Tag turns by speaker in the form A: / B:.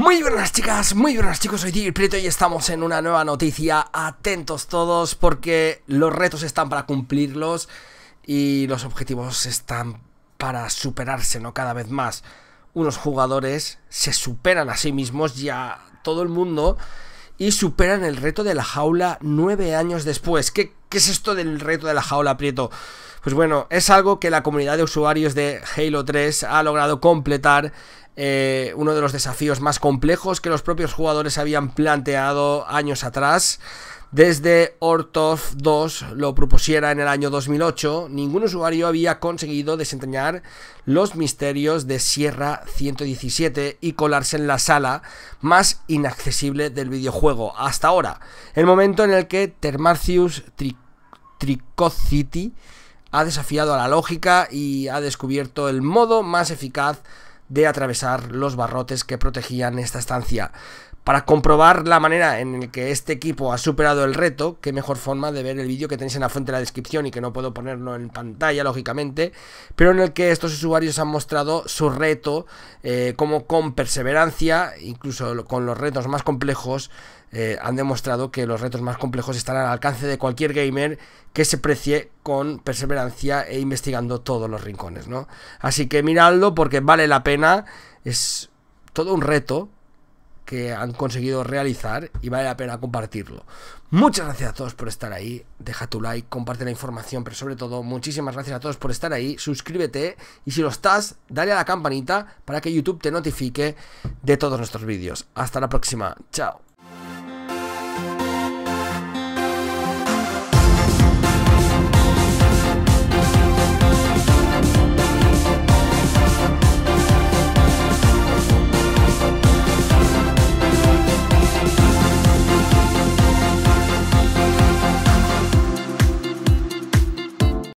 A: Muy buenas chicas, muy buenas chicos, soy Tigre Prieto y estamos en una nueva noticia. Atentos todos porque los retos están para cumplirlos y los objetivos están para superarse, ¿no? Cada vez más. Unos jugadores se superan a sí mismos y a todo el mundo y superan el reto de la jaula 9 años después. ¿Qué es esto del reto de la jaula, Prieto? Pues bueno, es algo que la comunidad de usuarios de Halo 3 ha logrado completar. Uno de los desafíos más complejos que los propios jugadores habían planteado años atrás. Desde Ortov 2 lo propusiera en el año 2008, ningún usuario había conseguido desentrañar los misterios de Sierra 117 y colarse en la sala más inaccesible del videojuego hasta ahora, el momento en el que Termarcius Tricocity ha desafiado a la lógica y ha descubierto el modo más eficaz de atravesar los barrotes que protegían esta estancia. Para comprobar la manera en la que este equipo ha superado el reto, qué mejor forma de ver el vídeo que tenéis en la fuente de la descripción y que no puedo ponerlo en pantalla, lógicamente, pero en el que estos usuarios han mostrado su reto, como con perseverancia, incluso con los retos más complejos, han demostrado que los retos más complejos están al alcance de cualquier gamer que se precie con perseverancia e investigando todos los rincones, ¿no? Así que miradlo porque vale la pena, es todo un reto que han conseguido realizar y vale la pena compartirlo. Muchas gracias a todos por estar ahí, deja tu like, comparte la información, pero sobre todo muchísimas gracias a todos por estar ahí, suscríbete y si lo estás, dale a la campanita para que YouTube te notifique de todos nuestros vídeos. Hasta la próxima, chao.